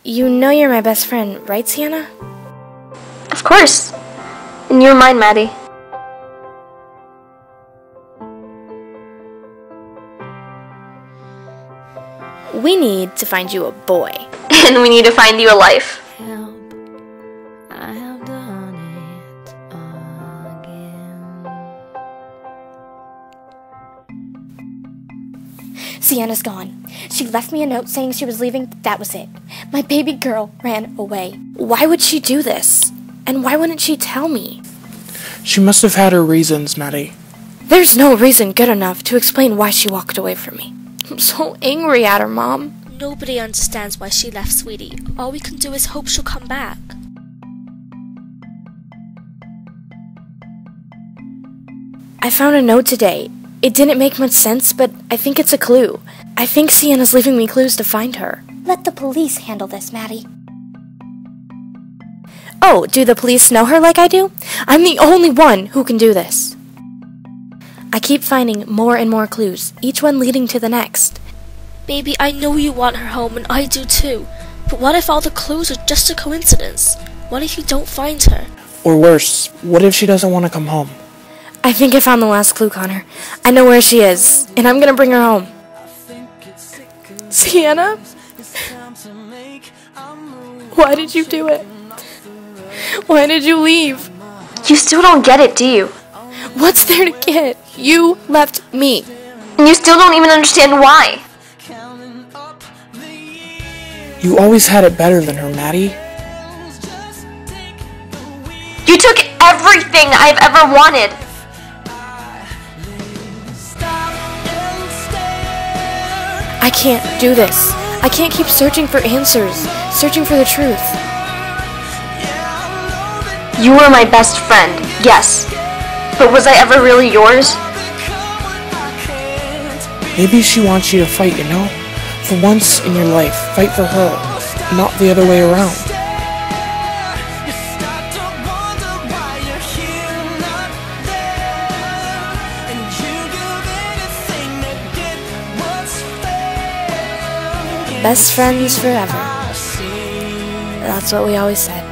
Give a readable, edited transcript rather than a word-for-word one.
You know you're my best friend, right, Sienna? Of course. And you're mine, Maddi. We need to find you a boy. And we need to find you a life. Help, I have done it again. Sienna's gone. She left me a note saying she was leaving. That was it. My baby girl ran away. Why would she do this? And why wouldn't she tell me? She must have had her reasons, Maddi. There's no reason good enough to explain why she walked away from me. I'm so angry at her, Mom. Nobody understands why she left, sweetie. All we can do is hope she'll come back. I found a note today. It didn't make much sense, but I think it's a clue. I think Sienna's leaving me clues to find her. Let the police handle this, Maddi. Oh, do the police know her like I do? I'm the only one who can do this. I keep finding more and more clues, each one leading to the next. Baby, I know you want her home, and I do too. But what if all the clues are just a coincidence? What if you don't find her? Or worse, what if she doesn't want to come home? I think I found the last clue, Connor. I know where she is, and I'm gonna bring her home. Sienna? Why did you do it? Why did you leave? You still don't get it, do you? What's there to get? You left me. And you still don't even understand why. You always had it better than her, Maddi. You took everything I've ever wanted. I can't do this. I can't keep searching for answers, searching for the truth. You were my best friend, yes. But was I ever really yours? Maybe she wants you to fight, you know? For once in your life, fight for her, not the other way around. Best friends forever. That's what we always said.